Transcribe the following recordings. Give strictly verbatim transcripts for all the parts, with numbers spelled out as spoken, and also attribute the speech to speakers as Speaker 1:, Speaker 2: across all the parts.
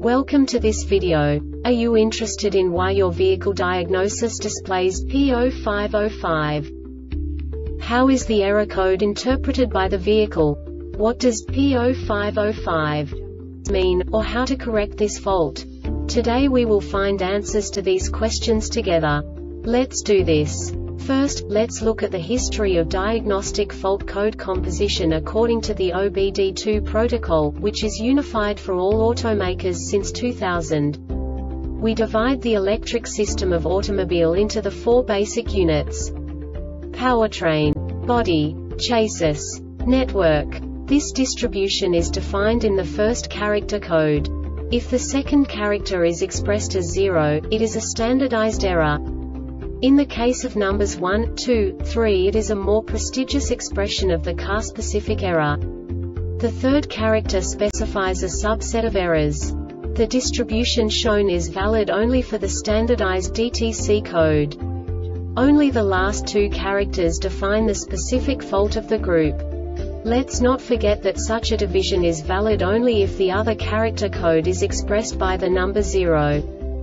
Speaker 1: Welcome to this video. Are you interested in why your vehicle diagnosis displays P zero five zero five? How is the error code interpreted by the vehicle? What does P zero five zero five mean, or how to correct this fault? Today we will find answers to these questions together. Let's do this. First, let's look at the history of diagnostic fault code composition according to the O B D two protocol, which is unified for all automakers since two thousand. We divide the electric system of automobile into the four basic units: powertrain, body, chassis, network. This distribution is defined in the first character code. If the second character is expressed as zero, it is a standardized error. In the case of numbers one, two, three, it is a more prestigious expression of the car-specific error. The third character specifies a subset of errors. The distribution shown is valid only for the standardized D T C code. Only the last two characters define the specific fault of the group. Let's not forget that such a division is valid only if the other character code is expressed by the number zero.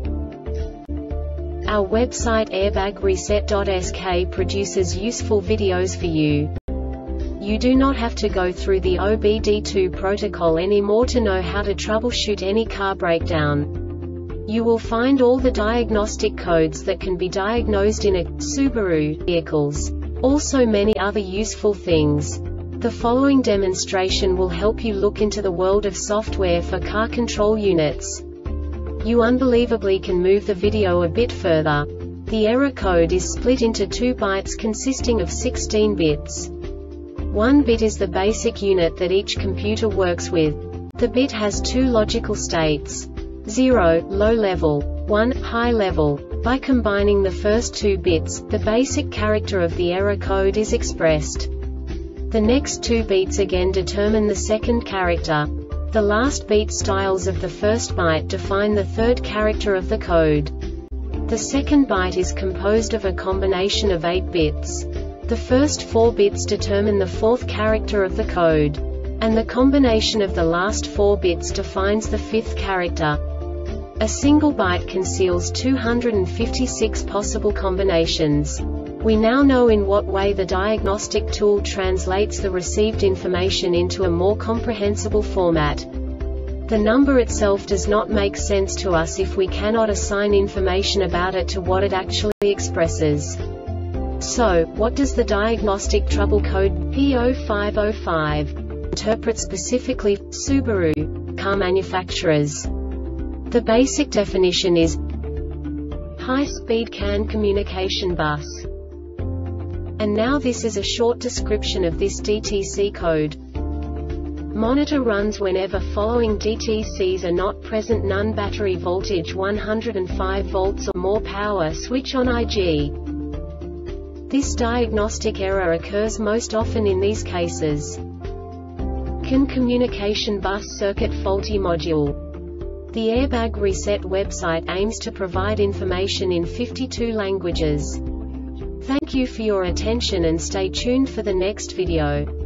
Speaker 1: Our website airbag reset dot S K produces useful videos for you. You do not have to go through the O B D two protocol anymore to know how to troubleshoot any car breakdown. You will find all the diagnostic codes that can be diagnosed in a Subaru vehicles. Also many other useful things. The following demonstration will help you look into the world of software for car control units. You unbelievably can move the video a bit further. The error code is split into two bytes consisting of sixteen bits. One bit is the basic unit that each computer works with. The bit has two logical states: zero, low level, one, high level. By combining the first two bits, the basic character of the error code is expressed. The next two beats again determine the second character. The last beat styles of the first byte define the third character of the code. The second byte is composed of a combination of eight bits. The first four bits determine the fourth character of the code. And the combination of the last four bits defines the fifth character. A single byte conceals two hundred fifty-six possible combinations. We now know in what way the diagnostic tool translates the received information into a more comprehensible format. The number itself does not make sense to us if we cannot assign information about it to what it actually expresses. So, what does the diagnostic trouble code P zero five zero five interpret specifically for Subaru car manufacturers? The basic definition is high-speed C A N communication bus. And now this is a short description of this D T C code. Monitor runs whenever following D T Cs are not present: none, battery voltage one hundred five volts or more, power switch on I G. This diagnostic error occurs most often in these cases: C A N communication bus circuit faulty module. The Airbag Reset website aims to provide information in fifty-two languages. Thank you for your attention and stay tuned for the next video.